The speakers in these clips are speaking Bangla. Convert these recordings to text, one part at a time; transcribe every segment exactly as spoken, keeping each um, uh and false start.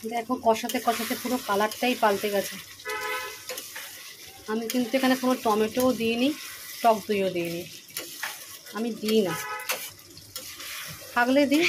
দেখো কষাতে কষাতে পুরো কালারটাই পাল্টে গেছে। আমি কিন্তু এখানে কোনো টমেটোও দিইনি, টক দইও দিইনি, আমি দিই না, থাকলে দিই।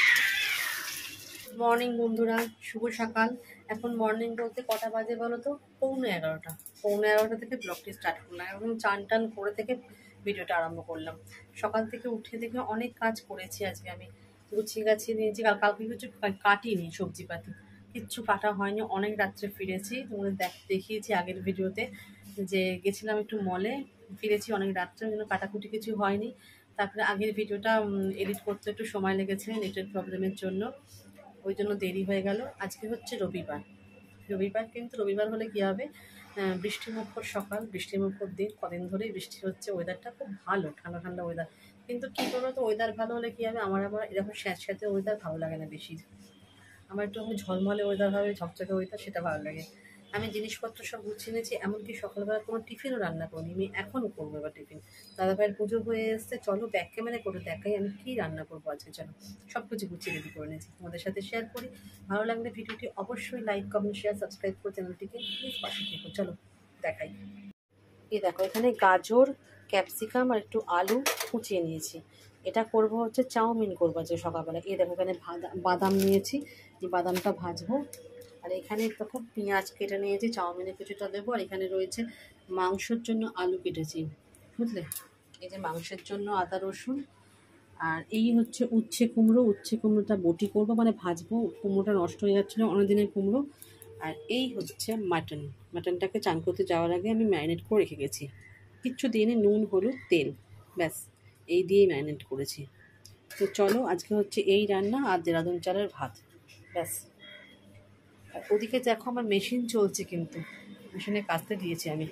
মর্নিং বন্ধুরা, শুভ সকাল। এখন মর্নিং বলতে কটা বাজে বলো তো? পৌনে এগারোটা। পৌনে এগারোটা থেকে ব্লগটি স্টার্ট করলাম। এখন চান টান করে থেকে ভিডিওটা আরম্ভ করলাম। সকাল থেকে উঠে থেকে অনেক কাজ করেছি আজকে। আমি গুছিয়ে গাছিয়ে নিয়েছি, কাল কালকে কিছু কাটিনি, সবজিপাতি কিচ্ছু কাটা হয়নি। অনেক রাত্রে ফিরেছি, তোমাদের দেখ দেখিয়েছি আগের ভিডিওতে যে গেছিলাম একটু মলে, ফিরেছি অনেক রাত্রে, ওই জন্য কাটাকুটি কিছু হয়নি। তারপরে আগের ভিডিওটা এডিট করতে একটু সময় লেগেছে নেটের প্রবলেমের জন্য, ওই জন্য দেরি হয়ে গেল। আজকে হচ্ছে রবিবার। রবিবার কিন্তু রবিবার হলে কী হবে, বৃষ্টিমুখর সকাল, বৃষ্টিমুখর দিন, কদিন ধরেই বৃষ্টি হচ্ছে, ওয়েদারটা খুব ভালো, ঠান্ডা ঠান্ডা ওয়েদার। কিন্তু কী করবো তো, ওয়েদার ভালো হলে কী হবে, আমার আবার এরকম স্যাঁতস্যাঁতে ওয়েদার ভালো লাগে না বেশি। আমার একটু ঝলমলে ওয়েদার হবে, ঝকঝকে ওয়েদার, সেটা ভালো লাগে। আমি জিনিসপত্র সব গুছিয়ে নিয়েছি, এমনকি সকালবেলা কোনো টিফিনও রান্না করিনি, আমি এখনও করবো এবার টিফিন। দাদাভাইয়ের পুজো হয়ে এসছে, চলো ব্যাক ক্যামেরা করে দেখাই আমি কী রান্না করবো আজকে। চলো সব কিছু গুছিয়ে রেডি করে নিয়েছি, তোমাদের সাথে শেয়ার করি। ভালো লাগলে ভিডিওটি অবশ্যই লাইক, কমেন্ট, শেয়ার, সাবস্ক্রাইব করে চ্যানেলটিকে প্লিজ পাশে থেকো। চলো দেখাই। এই দেখো, এখানে গাজর, ক্যাপসিকাম আর একটু আলু কুচিয়ে নিয়েছি। এটা করব হচ্ছে চাউমিন করবো আজকে সকালবেলা। এই দেখো, এখানে বাদাম নিয়েছি, এই বাদামটা ভাজবো। আর এখানে দেখো পেঁয়াজ কেটে নিয়েছি, চাউমিনে কিছুটা দেবো। আর এখানে রয়েছে মাংসের জন্য আলু কেটেছি, বুঝলে। এই যে মাংসের জন্য আদা রসুন। আর এই হচ্ছে উচ্ছে কুমড়ো, উচ্ছে কুমড়োটা বটি করবো, মানে ভাজবো। কুমড়োটা নষ্ট হয়ে যাচ্ছিলো অনেক দিনের কুমড়ো। আর এই হচ্ছে মাটন। মাটনটাকে চান করতে যাওয়ার আগে আমি ম্যারিনেট করে রেখে গেছি, কিচ্ছু দিয়ে নি, নুন, হলুদ, তেল, ব্যাস এই দিয়েই ম্যারিনেট করেছি। তো চলো আজকে হচ্ছে এই রান্না আর দেরাদুন চালের ভাত, ব্যাস। আর ওদিকে দেখো আমার মেশিন চলছে, কিন্তু মেশিনে কাচতে দিয়েছি আমি।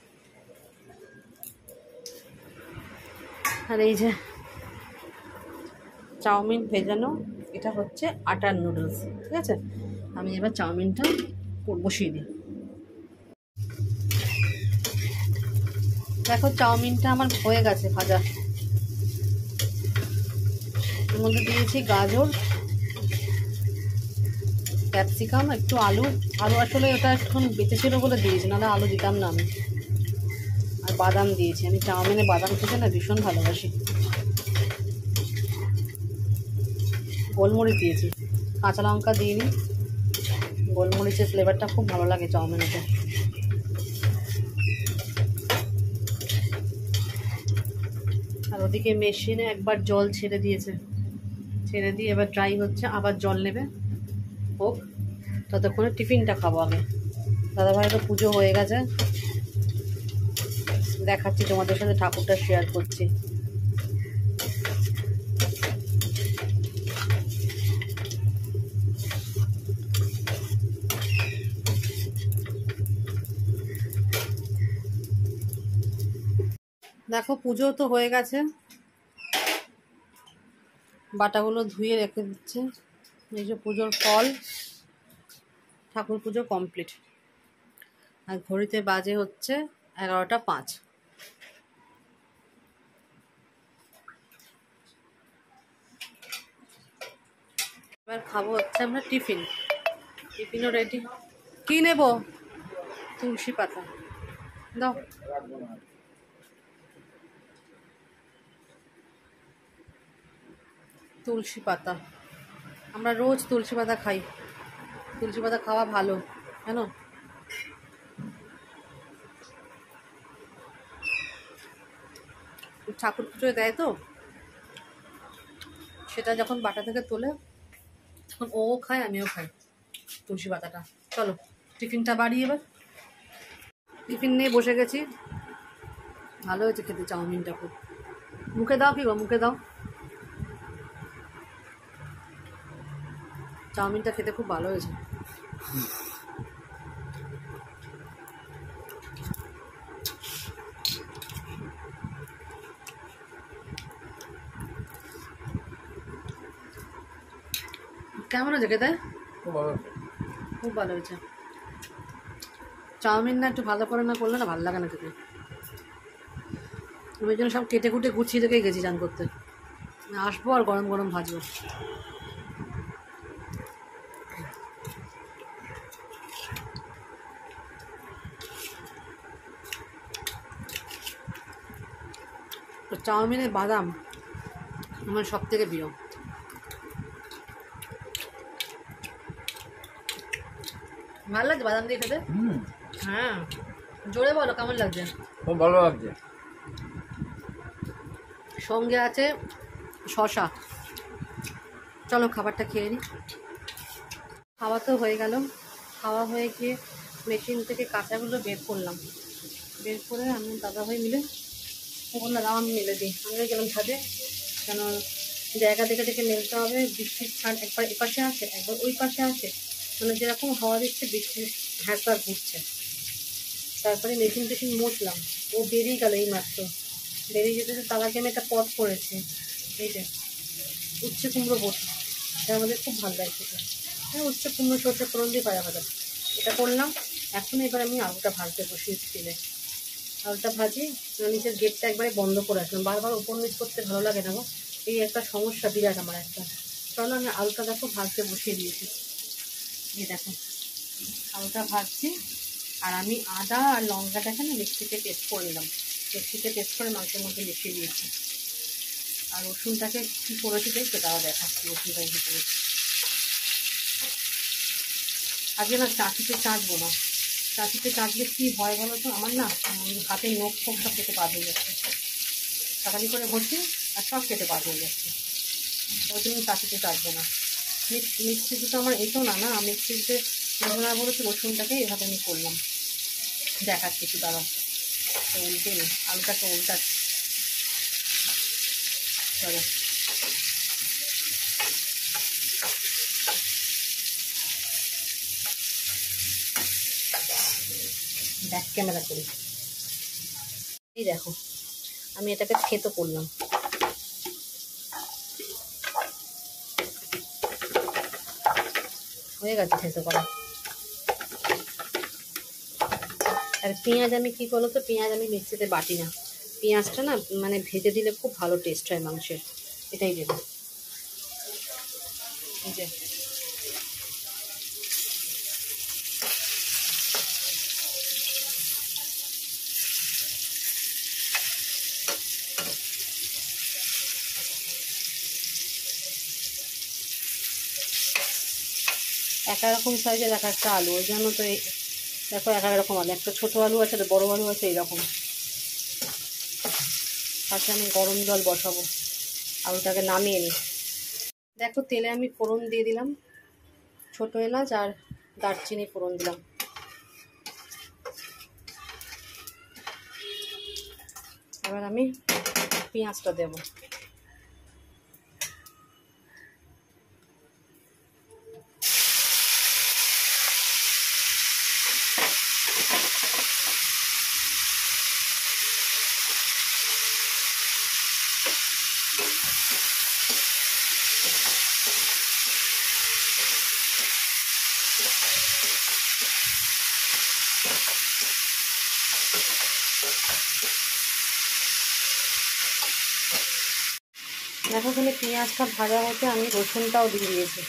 আর এই যে চাউমিন ভেজানো, এটা হচ্ছে আটার নুডলস, ঠিক আছে। আমি এবার চাউমিনটা বসিয়ে দিই। দেখো চাউমিনটা আমার হয়ে গেছে ভাজা। এর মধ্যে দিয়েছি গাজর, ক্যাপসিকাম, একটু আলু। আলু আসলে ওটা এখন বেঁচে ছিল বলে দিয়েছি, নাহলে আলু দিতাম না আমি। আর বাদাম দিয়েছি, আমি চাউমিনে বাদাম খেতে না ভীষণ ভালোবাসি। গোলমরিচ দিয়েছি, কাঁচা লঙ্কা দিইনি, গোলমরিচের ফ্লেভারটা খুব ভালো লাগে চাউমিনেতে। আর ওদিকে মেশিনে একবার জল ছেড়ে দিয়েছে, ছেড়ে দিয়ে এবার ড্রাই হচ্ছে, আবার জল নেবে, হোক। ততক্ষণে টিফিনটা খাবো আগে। দাদাভাইয়েরও পুজো হয়ে গেছে, দেখাচ্ছি তোমাদের সাথে, ঠাকুরটা শেয়ার করছি। দেখো পুজো তো হয়ে গেছে, বাটাগুলো ধুয়ে রেখে দিচ্ছে। এই যে পুজোর ফল, ঠাকুর পুজো কমপ্লিট। আর ঘড়িতে বাজে হচ্ছে এগারোটা পাঁচ। এবার খাবো হচ্ছে আমরা টিফিন। টিফিনও রেডি। কি নেব? তুলসী পাতা দাও। তুলসী পাতা, আমরা রোজ তুলসী পাতা খাই। তুলসী পাতা খাওয়া ভালো, জানো। ঠাকুর পুজোয় দেয় তো, সেটা যখন বাটা থেকে তোলে তখন ও খায়, আমিও খাই তুলসী পাতাটা। চলো টিফিনটা বাড়ি। এবার টিফিন নিয়ে বসে গেছি। ভালো হয়েছে খেতে চাউমিনটা খুব। মুখে দাও, কি গো মুখে দাও। চাউমিনটা খেতে খুব ভালো হয়েছে। কেমন হয়েছে খেতে? খুব ভালো, খুব ভালো হয়েছে। চাউমিন না একটু ভালো করে না করলে না ভালো লাগে না খেতে। ওই জন্য সব কেটে কুটে গুছিয়ে রেখে গেছি চান করতে, আসবো আর গরম গরম ভাজবো। চাউমিনের বাদাম আমার সব থেকে প্রিয়। ভালো লাগছে বাদাম দিয়ে খেতে? হ্যাঁ, জোরে বলো কেমন লাগছে? খুব ভালো লাগছে। সঙ্গে আছে শশা। চলো খাবারটা খেয়ে নিই। খাওয়া তো হয়ে গেল। খাওয়া হয়ে গিয়ে মেশিন থেকে কাঁচাগুলো বের করলাম। বের করে আমি দাদা ভাই মিলে বললাম আমি মেলে দিই। আমিও গেলাম ছাদে, কেন জায়গা দেখে দেখে মেলতে হবে। বৃষ্টির ছাড় একবার এপাশে আসে একবার ওই পাশে আসে, মানে যেরকম হাওয়া দিচ্ছে বৃষ্টির হ্যাঁকার ঘুরছে। তারপরে মেশিন টেশিন মুছলাম, ও বেরিয়ে গেল এই মাত্র। বেরিয়ে যেতে তার আগে আমি একটা পথ করেছি, এই যে উচ্ছে কুমড়ো বটি, এটা আমাদের খুব ভালো লাগছে। হ্যাঁ, উচ্ছে কুমড়ো সরষে ফোড়ন দিয়ে পায়া ভাজা এটা করলাম। এখন এবার আমি আলুটা ভাজতে বসিয়েছি তেলে। আলুটা ভাজি, নিচের গেটটা একবারে বন্ধ করে আসলাম। বারবার উপর নিচ করতে ভালো লাগে না গো, এই একটা সমস্যা বিরাট আমার একটা। চলো আমি আলুটা দেখো ভাজতে বসিয়ে দিয়েছি। এই দেখো আলুটা ভাজছি, আর আমি আদা আর লঙ্কাটাকে না মিক্সিতে পেস্ট করে নিলাম। মিক্সিতে পেস্ট করে মাংসের মধ্যে মিশিয়ে দিয়েছি। আর রসুনটাকে কী করেছি তাই সেটাও দেখাচ্ছি। রসুনটাকে কী করেছি আগে না চাঁচিতে চাঁচবো না। চাঁচিতে চাঁচলে কী হয় বলো তো, আমার না হাতের নখ ফোক সব কেটে বাদ হয়ে যাচ্ছে। তাড়াতাড়ি করে ঘষি আর সব কেটে বাদ হয়ে যাচ্ছে। ওই জন্য চাঁচিতে চাঁচবো না। মিক্সিতে তো আমার এতো না না মিক্সিতে না বলেছি। রসুনটাকে এভাবে আমি করলাম, দেখাচ্ছি একটু দাঁড়াও। তো উল্টে নি আলুটাকে উল্টাচ্ছি। চলো ব্যাক ক্যামেরা করি। এই দেখো আমি এটাকে থেতো করলাম। হয়ে গেছে থেতো করা। আর পেঁয়াজ আমি কী করলো তো, পেঁয়াজ আমি মিক্সিতে বাটি না। পেঁয়াজটা না মানে ভেজে দিলে খুব ভালো টেস্ট হয় মাংসের, এটাই দেবো। এই যে এক এক রকম সাইজের এক একটা আলু, ওই জন্য তো এই দেখো এক এক রকম আলু। একটা ছোটো আলু আছে, একটা বড়ো আলু আছে, এইরকম। পাশে আমি গরম জল বসাবো, আলুটাকে নামিয়ে নিই। দেখো তেলে আমি ফোড়ন দিয়ে দিলাম, ছোটো এলাচ আর দারচিনি ফোড়ন দিলাম। এবার আমি পেঁয়াজটা দেবো। দেখো এখানে পেঁয়াজটা ভাজা হতে আমি রসুনটাও দিয়ে দিয়েছি।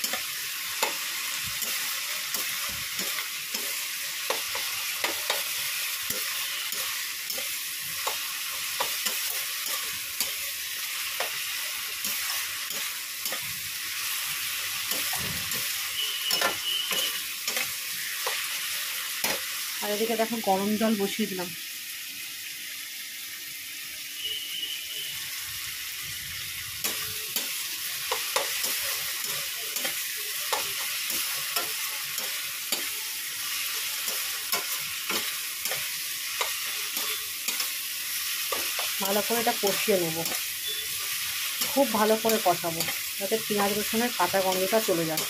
আর এদিকে দেখো গরম জল বসিয়ে দিলাম। ভালো করে এটা কষিয়ে নেব, খুব ভালো করে কষাবো যাতে পেঁয়াজ রসুনের কাঁচা গন্ধটা চলে যায়।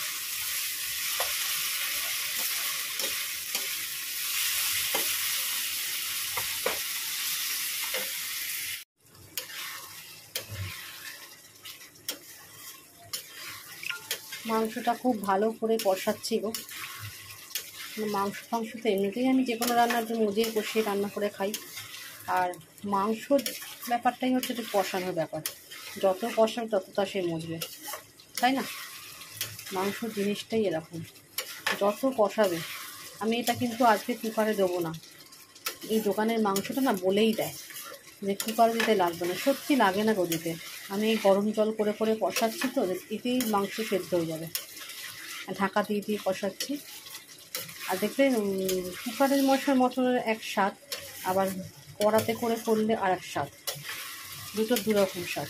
মাংসটা খুব ভালো করে কষাচ্ছি গো। মাংস ফাংস তো এমনিতেই আমি যে কোনো রান্নার জন্য মজিয়ে কষিয়ে রান্না করে খাই। আর মাংস ব্যাপারটাই হচ্ছে একটু কষানোর ব্যাপার, যত কষাবে তত তা সে মজবে, তাই না? মাংস জিনিসটাই এরকম, যত কষাবে। আমি এটা কিন্তু আজকে কুকারে দেবো না, এই দোকানের মাংসটা না বলেই দেয় যে কুকারে দিতে লাগবে না, সত্যি লাগে না গো দিতে। আমি এই গরম জল করে করে কষাচ্ছি তো, এতেই মাংস সেদ্ধ হয়ে যাবে। ঢাকা দিয়ে দিয়ে কষাচ্ছি। আর দেখবে কুকারের মশলার মটনের এক স্বাদ, আবার কড়াতে করে করলে আর এক স্বাদ, দুটো দুরকম স্বাদ।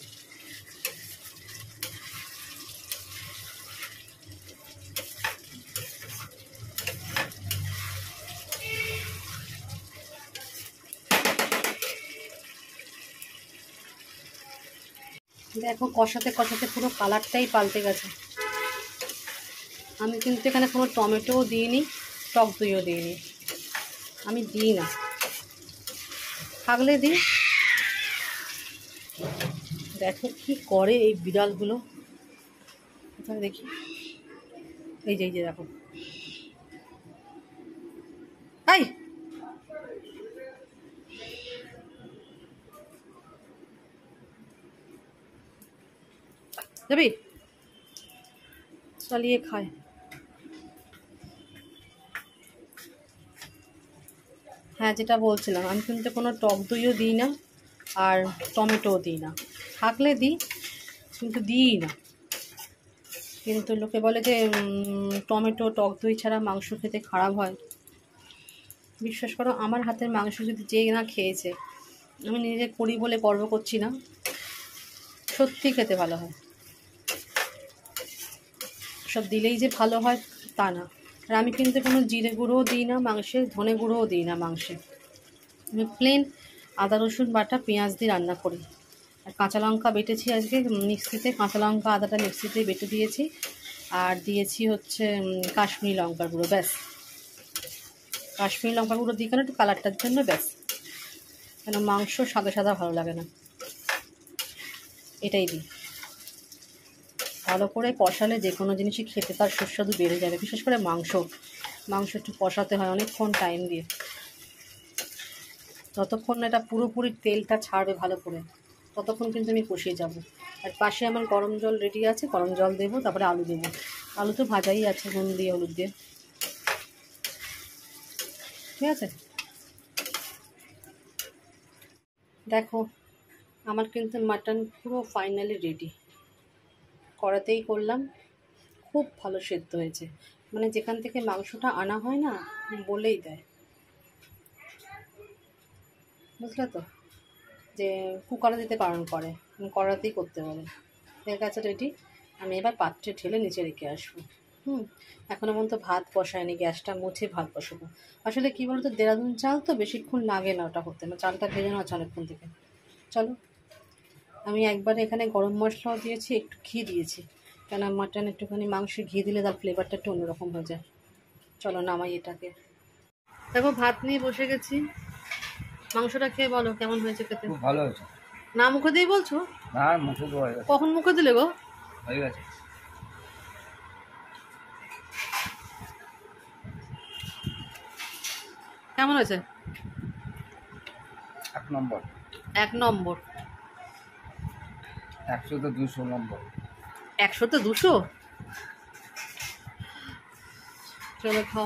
দেখো কষাতে কষাতে পুরো কালারটাই পাল্টে গেছে। আমি কিন্তু এখানে কোনো টমেটোও দিইনি, টক দইও দিইনি, আমি দিই না, থাকলে দিই। দেখো কি করে এই বিড়ালগুলো, দেখি এই যে এই যে দেখো, এই যাবি চালিয়ে খায়। হ্যাঁ, যেটা বলছিলাম, আমি কিন্তু কোনো টক দইও দিই না আর টমেটোও দিই না, থাকলে দিই কিন্তু দিই না। কিন্তু লোকে বলে যে টমেটো টক দই ছাড়া মাংস খেতে খারাপ হয়। বিশ্বাস করো, আমার হাতের মাংস যদি যে না খেয়েছে, আমি নিজে করি বলে গর্ব করছি না, সত্যি খেতে ভালো হয়। সব দিলেই যে ভালো হয় তা না। আর আমি কিন্তু কোনো জিরে গুঁড়োও দিই না মাংসে, ধনে গুঁড়োও দিই না মাংসে। আমি প্লেন আদা রসুন বাটা পেঁয়াজ দিয়ে রান্না করি। আর কাঁচা লঙ্কা বেটেছি আজকে মিক্সিতে, কাঁচা লঙ্কা আদাটা মিক্সিতে বেটে দিয়েছি, আর দিয়েছি হচ্ছে কাশ্মীরি লঙ্কার গুঁড়ো, ব্যাস। কাশ্মীরি লঙ্কার গুঁড়ো দিই কেন, একটু কালারটার জন্য, ব্যাস। কেন মাংস সাদা সাদা ভালো লাগে না, এটাই দিই। ভালো করে কষালে যে কোনো জিনিসই খেতে তার সুস্বাদু বেড়ে যাবে, বিশেষ করে মাংস। মাংস একটু কষাতে হয় অনেকক্ষণ টাইম দিয়ে, যতক্ষণ না এটা পুরোপুরি তেলটা ছাড়বে ভালো করে, ততক্ষণ কিন্তু আমি কষিয়ে যাব। আর পাশে আমার গরম জল রেডি আছে, গরম জল দেবো, তারপরে আলু দেবো। আলু তো ভাজাই আছে নুন দিয়ে হলুদ দিয়ে, ঠিক আছে। দেখো আমার কিন্তু মাটন পুরো ফাইনালি রেডি, কড়াতেই করলাম, খুব ভালো সেদ্ধ হয়েছে। মানে যেখান থেকে মাংসটা আনা হয় না, বলেই দেয়, বুঝলে তো, যে কুকারে দিতে বারণ করে, কড়াতেই করতে বলে। হয়ে গেছে রেডি, আমি এবার পাত্রে ঢেলে নিচে রেখে আসবো। হুম এখনও পর্যন্ত ভাত বসায়নি, গ্যাসটা মুছে ভাত বসাবো। আসলে কী বলতো, দেরাদুন চাল তো বেশিক্ষণ লাগে না ওটা হতে, না চালটা ভেজে নেওয়া চালক্ষণ থেকে। চলো, আমি একবারে এখানে গরম মশলাও দিয়েছি, একটু ঘি দিয়েছি, কেন মাটন একটুখানি মাংসে ঘি দিলে তার ফ্লেভারটা একটু অন্যরকম হয়ে যায়। চলো নামাই এটাকে। দেখো ভাত নিয়ে বসে গেছি, মাংসটা খেয়ে বলো কেমন হয়েছে খেতে। খুব ভালো হয়েছে। না মুখে দিয়ে বলছো? না মুখে দেওয়া হয়ে গেছে। কখন মুখে দিলে গো? হয়ে গেছে। কেমন হয়েছে? এক নম্বর। এক নম্বর? একশো তো দুশো নম্বর। একশো তো দুশো? চলো খাও।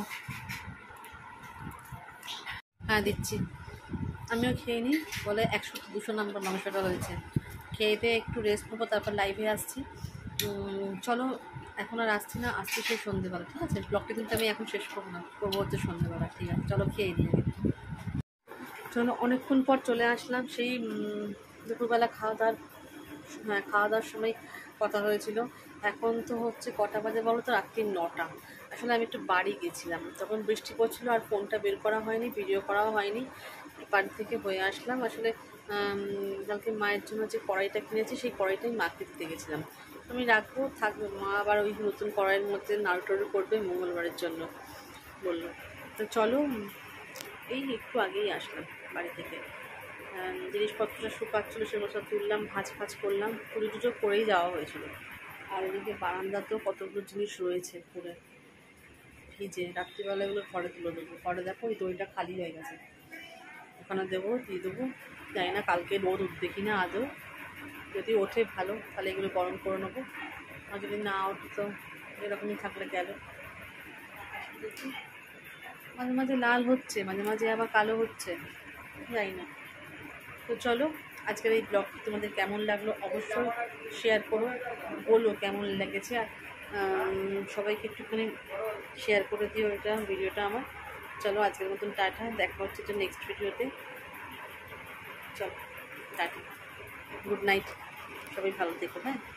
হ্যাঁ দিচ্ছি, আমিও খেয়ে নিই। বলে একশো দুশো নম্বর মাংসটা হয়েছে। খেয়ে দিয়ে একটু রেস্ট নেবো, তারপর লাইভে আসছি। চলো এখন আর আসছি না, আসছি সেই সন্ধ্যেবেলা, ঠিক আছে। ব্লগটা কিন্তু আমি এখন শেষ করবো না, করবো হচ্ছে সন্ধ্যেবেলা, ঠিক আছে। চলো খেয়ে নিই আগে। চলো অনেকক্ষণ পর চলে আসলাম, সেই দুপুরবেলা খাওয়া দাওয়ার, হ্যাঁ খাওয়া দাওয়ার সময় কথা হয়েছিল। এখন তো হচ্ছে কটা বাজে বলো তো, রাত্রি নটা। আসলে আমি একটু বাড়ি গেছিলাম, তখন বৃষ্টি পড়ছিলো, আর ফোনটা বের করা হয়নি, ভিডিও করাও হয়নি। বাড়ি থেকে হয়ে আসলাম। আসলে কালকে মায়ের জন্য যে কড়াইটা কিনেছি, সেই কড়াইটাই মাকে দিতে গেছিলাম। আমি রাখবো, থাকবে, মা আবার ওই নতুন কড়াইয়ের মধ্যে নাড়ু টাড়ু করবে মঙ্গলবারের জন্য বললো। তো চলো, এই একটু আগেই আসলাম বাড়ি থেকে, জিনিসপত্রটা শুকাচ্ছিলো, সেগুলো সব তুললাম, ভাজ ভাজ করলাম, পুজো টুজো করেই যাওয়া হয়েছিল। আর এদিকে বারান্দাতেও কতগুলো জিনিস রয়েছে পুরে ভিজে, রাত্রিবেলা এগুলো ঘরে তুলে দেবো। ঘরে দেখো ওই দইটা খালি হয়ে গেছে, ওখানে দেবো, দিয়ে দেবো। জানি না কালকে রোদ উঠবে কি না আদৌ, যদি ওঠে ভালো, তাহলে এগুলো গরম করে নেবো, আর যদি না ওঠে তো এরকমই থাকলে গেল। দেখি মাঝে মাঝে লাল হচ্ছে, মাঝে মাঝে আবার কালো হচ্ছে, জানি না। তো চলো, আজকের এই ব্লগটি তোমাদের কেমন লাগলো অবশ্যই শেয়ার করো, বলো কেমন লেগেছে। আর সবাইকে একটুখানি শেয়ার করে দিও এটা ভিডিওটা আমার। চলো আজকের মতন টাটা, দেখা হচ্ছে যে নেক্সট ভিডিওতে। চলো টাটা, গুড নাইট, সবাই ভালো থেকো। হ্যাঁ।